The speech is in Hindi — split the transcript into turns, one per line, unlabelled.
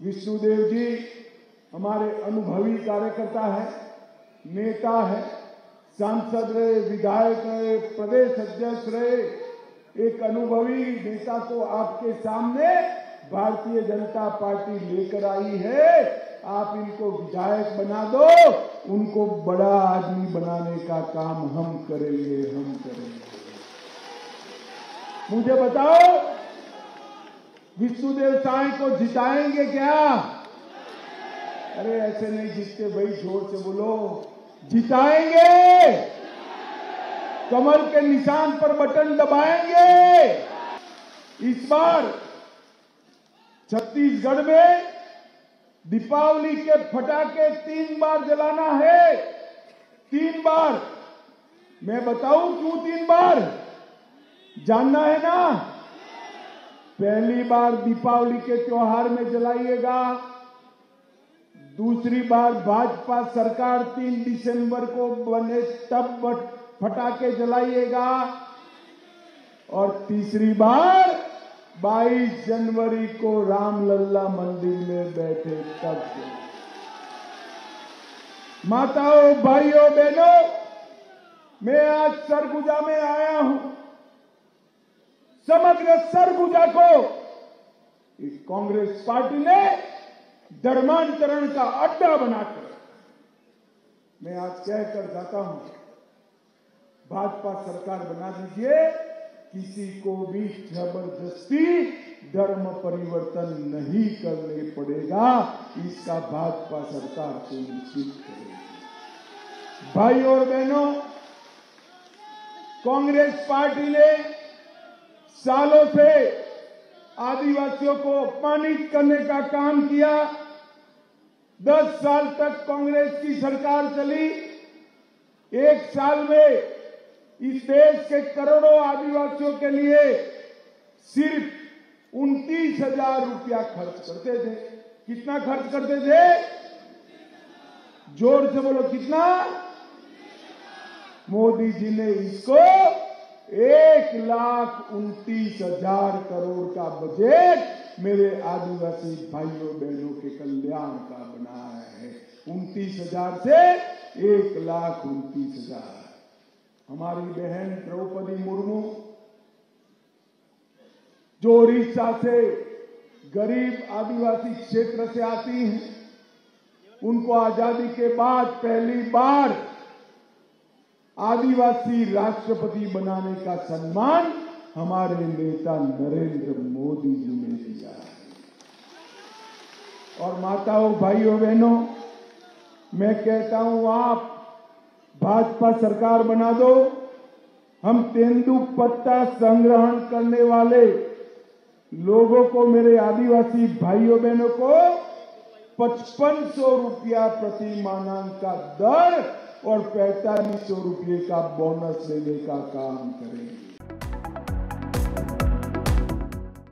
विष्णुदेव जी हमारे अनुभवी कार्यकर्ता है, नेता है, सांसद रहे, विधायक रहे, प्रदेश अध्यक्ष रहे। एक अनुभवी नेता को आपके सामने भारतीय जनता पार्टी लेकर आई है। आप इनको विधायक बना दो, उनको बड़ा आदमी बनाने का काम हम करेंगे। मुझे बताओ, विष्णुदेव साई को जिताएंगे क्या? अरे ऐसे नहीं जीतते भाई, जोर से बोलो, जिताएंगे। कमल के निशान पर बटन दबाएंगे। इस बार छत्तीसगढ़ में दीपावली के पटाखे 3 बार जलाना है। 3 बार। मैं बताऊं क्यों 3 बार? जानना है ना? पहली बार दीपावली के त्योहार में जलाइएगा। दूसरी बार भाजपा सरकार 3 दिसंबर को बने तब पटाखे जलाइएगा। और तीसरी बार 22 जनवरी को रामलल्ला मंदिर में बैठे तब। माताओं, भाइयों, बहनों, मैं आज सरगुजा में आया हूं। समग्र सरगुजा को कांग्रेस पार्टी ने धर्मांतरण का अड्डा बनाकर, मैं आज कहकर जाता हूं, भाजपा सरकार बना दीजिए। किसी को भी जबरदस्ती धर्म परिवर्तन नहीं करने पड़ेगा। इसका भाजपा सरकार सुनिश्चित करेगी। भाई और बहनों, कांग्रेस पार्टी ने सालों से आदिवासियों को अपमानित करने का काम किया। 10 साल तक कांग्रेस की सरकार चली। 1 साल में इस देश के करोड़ों आदिवासियों के लिए सिर्फ 29,000 रुपया खर्च करते थे। कितना खर्च करते थे? जोर से बोलो, कितना? मोदी जी ने इसको 1,29,000 करोड़ का बजट मेरे आदिवासी भाइयों बहनों के कल्याण का बनाया है। 29,000 से 1,29,000। हमारी बहन द्रौपदी मुर्मू, जो उड़ीसा से गरीब आदिवासी क्षेत्र से आती हैं, उनको आजादी के बाद पहली बार आदिवासी राष्ट्रपति बनाने का सम्मान हमारे नेता नरेंद्र मोदी जी ने दिया है। और माताओं, भाइयों, बहनों, मैं कहता हूं, आप भाजपा सरकार बना दो। हम तेंदुपत्ता संग्रहण करने वाले लोगों को, मेरे आदिवासी भाइयों बहनों को 5500 रुपया प्रति मानक का दर और 4500 रुपये का बोनस देने का काम करेंगे।